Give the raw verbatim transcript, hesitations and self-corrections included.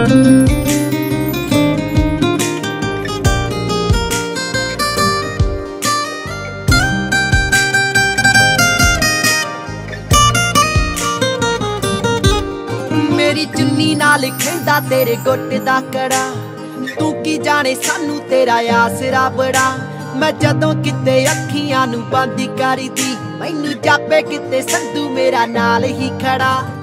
मेरी चुन्नी नाल खेंदा तेरे गुट दा कड़ा, तू की जाने सानू तेरा आसरा बड़ा। मैं जदों किते अखियां नू बंद करदी, मैनू जापे किते संधू मेरा नाल ही खड़ा।